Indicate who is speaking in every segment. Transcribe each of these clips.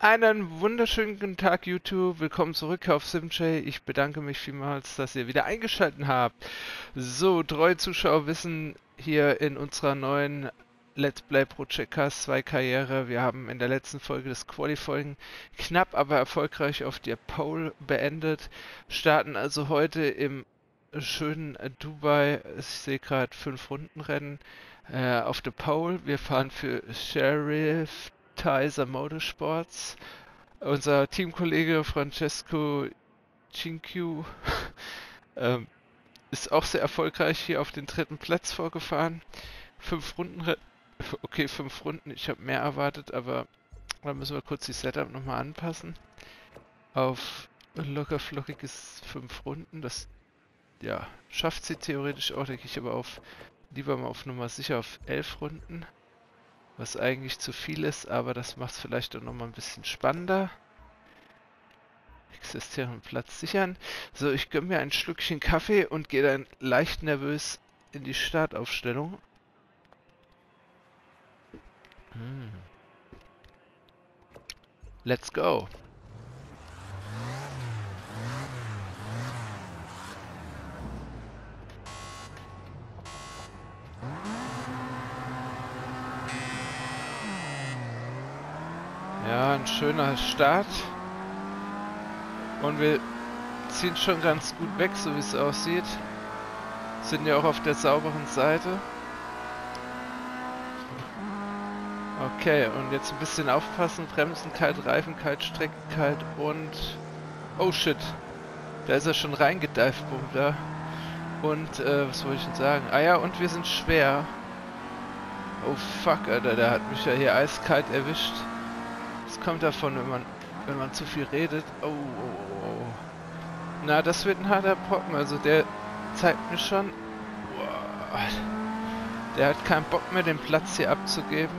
Speaker 1: Einen wunderschönen guten Tag, YouTube. Willkommen zurück auf SimJ. Ich bedanke mich vielmals, dass ihr wieder eingeschaltet habt. So, treue Zuschauer wissen hier in unserer neuen Let's Play Project Cars 2 Karriere. Wir haben in der letzten Folge des Qualifying knapp, aber erfolgreich auf der Pole beendet. Starten also heute im schönen Dubai. Ich sehe gerade 5 Rundenrennen auf der Pole. Wir fahren für Sheriff Tizer Motorsports. Unser Teamkollege Francesco Cinque ähm, ist auch sehr erfolgreich hier auf den 3. Platz vorgefahren. 5 Runden, okay, 5 Runden, ich habe mehr erwartet, aber da müssen wir kurz die Setup nochmal anpassen. Auf locker flockiges 5 Runden, das ja, schafft sie theoretisch auch, denke ich, aber lieber mal auf Nummer sicher auf 11 Runden. Was eigentlich zu viel ist, aber das macht es vielleicht auch nochmal ein bisschen spannender. Existierenden Platz sichern. So, ich gönne mir ein Schlückchen Kaffee und gehe dann leicht nervös in die Startaufstellung. Let's go. Ja, ein schöner Start. Und wir ziehen schon ganz gut weg, so wie es aussieht. Sind ja auch auf der sauberen Seite. Okay, und jetzt ein bisschen aufpassen. Bremsen kalt, Reifen kalt, Strecke kalt und... Oh shit. Da ist er schon reingedived, da. Und, was wollte ich denn sagen? Ah ja, und wir sind schwer. Oh fuck, Alter, der hat mich ja hier eiskalt erwischt. Das kommt davon, wenn man zu viel redet. Oh. Na, das wird ein harter Brocken. Also der zeigt mir schon... Boah, der hat keinen Bock mehr, den Platz hier abzugeben.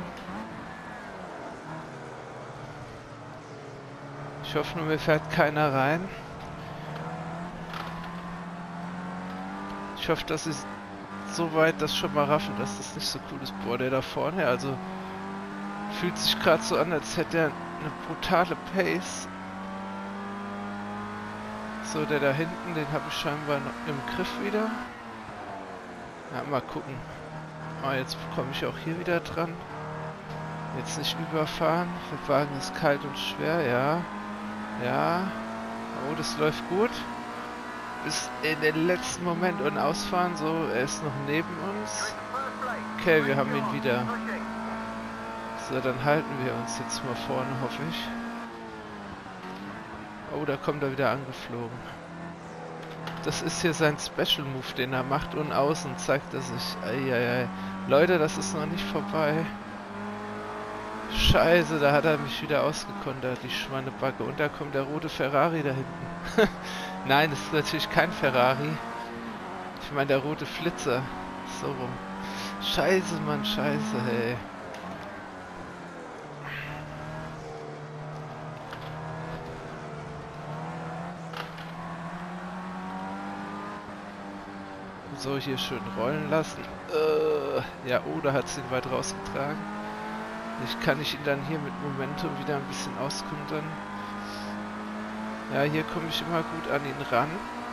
Speaker 1: Ich hoffe nur, mir fährt keiner rein. Ich hoffe, dass sie so weit das schon mal raffen, dass das nicht so cool ist. Boah, der da vorne, also fühlt sich gerade so an, als hätte er eine brutale Pace. So, der da hinten, den habe ich scheinbar noch im Griff wieder. Ja, mal gucken. Ah, jetzt komme ich auch hier wieder dran. Jetzt nicht überfahren. Der Wagen ist kalt und schwer, ja. Ja. Oh, das läuft gut. Bis in den letzten Moment und ausfahren. So, er ist noch neben uns. Okay, wir haben ihn wieder. So, dann halten wir uns jetzt mal vorne, hoffe ich. Oh, da kommt er wieder angeflogen. Das ist hier sein Special Move, den er macht, und außen zeigt er sich. Eieiei. Leute, das ist noch nicht vorbei. Scheiße, da hat er mich wieder ausgekontert, die Schweinebacke. Und da kommt der rote Ferrari da hinten. Nein, das ist natürlich kein Ferrari. Ich meine der rote Flitzer. So rum. Scheiße, Mann, scheiße, hey. So, hier schön rollen lassen. Ja, oh, da hat es ihn weit rausgetragen. Ich kann ich ihn dann hier mit Momentum wieder ein bisschen auskontern. Ja, hier komme ich immer gut an ihn ran.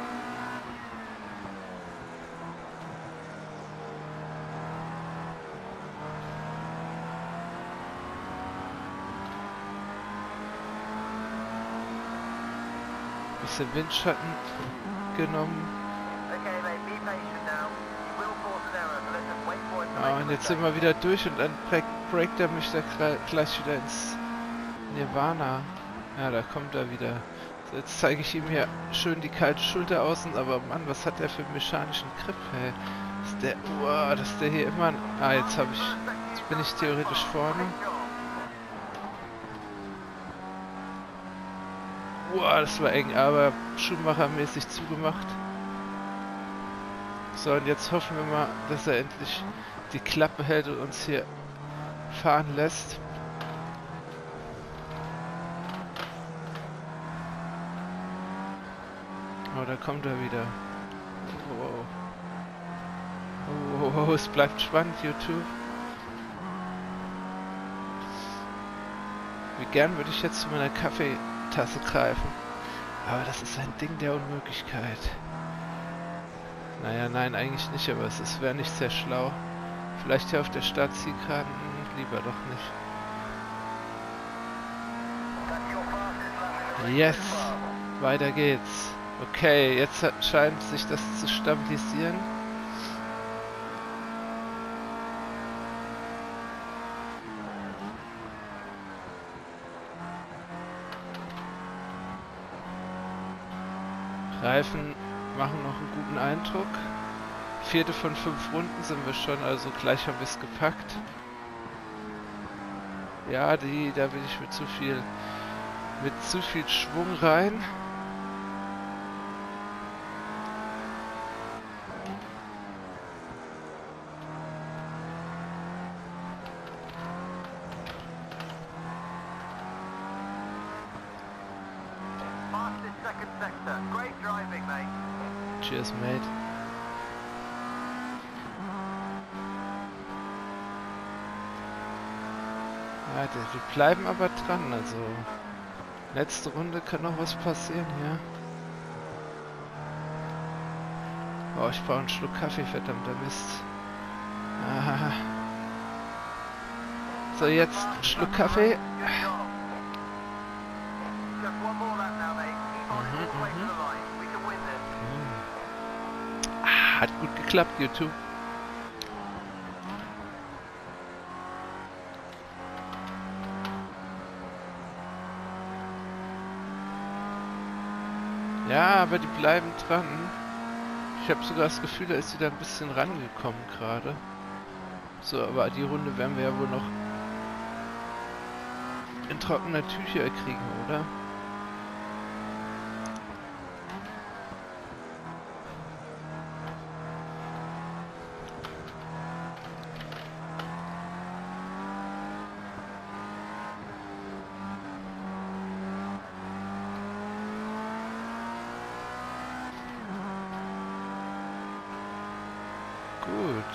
Speaker 1: Bisschen Windschatten genommen. Ah, und jetzt sind wir wieder durch und dann breakt er mich da gleich wieder ins Nirvana. Ja, da kommt er wieder. So, jetzt zeige ich ihm hier schön die kalte Schulter außen, aber Mann, was hat der für einen mechanischen Grip, hey? Ist der, dass der hier immer... Ah, jetzt bin ich theoretisch vorne. Das war eng, aber Schumacher-mäßig zugemacht. So, und jetzt hoffen wir mal, dass er endlich die Klappe hält und uns hier fahren lässt. Oh, da kommt er wieder. Oh, es bleibt spannend, YouTube. Wie gern würde ich jetzt zu meiner Kaffeetasse greifen. Aber das ist ein Ding der Unmöglichkeit. Naja, nein, eigentlich nicht, aber es wäre nicht sehr schlau. Vielleicht hier auf der Startzielkarte, lieber doch nicht. Yes! Weiter geht's. Okay, jetzt scheint sich das zu stabilisieren. Reifen machen noch einen guten Eindruck. 4. von 5 Runden sind wir schon, also gleich haben wir es gepackt. Ja, da bin ich mit zu viel Schwung rein. Cheers, mate. Ja, die bleiben aber dran, also letzte Runde kann noch was passieren hier. Oh, ich brauche einen Schluck Kaffee, verdammter Mist. Aha. So, jetzt einen Schluck Kaffee. Hat gut geklappt, YouTube. Ja, aber die bleiben dran. Ich habe sogar das Gefühl, da ist sie da ein bisschen rangekommen gerade. So, aber die Runde werden wir ja wohl noch in trockene Tücher kriegen, oder? Gut.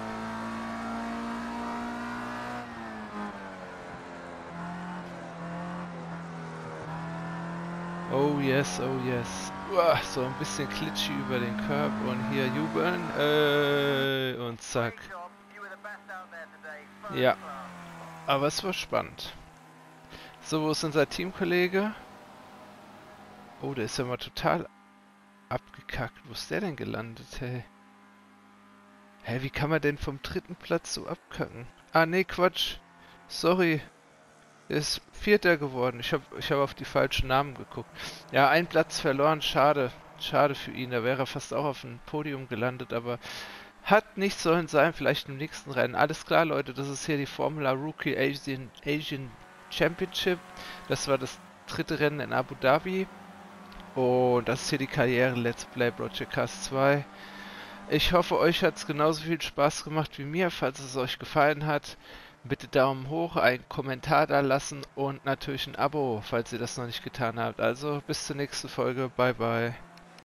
Speaker 1: Oh yes, oh yes. Uah, so ein bisschen klitschi über den Curb und hier jubeln. Und zack. Ja, aber es war spannend. So, wo ist unser Teamkollege? Oh, der ist ja mal total abgekackt. Wo ist der denn gelandet, hey? Hä, wie kann man denn vom 3. Platz so abkacken? Ah, nee, Quatsch. Sorry. Er ist 4. geworden. Ich hab auf die falschen Namen geguckt. Ja, ein Platz verloren. Schade. Schade für ihn. Da wäre er fast auch auf dem Podium gelandet, aber hat nicht sollen sein. Vielleicht im nächsten Rennen. Alles klar, Leute. Das ist hier die Formula Rookie Asian Championship. Das war das 3. Rennen in Abu Dhabi. Und das ist hier die Karriere Let's Play Broadcast 2. Ich hoffe, euch hat es genauso viel Spaß gemacht wie mir. Falls es euch gefallen hat, bitte Daumen hoch, einen Kommentar da lassen und natürlich ein Abo, falls ihr das noch nicht getan habt. Also bis zur nächsten Folge. Bye bye.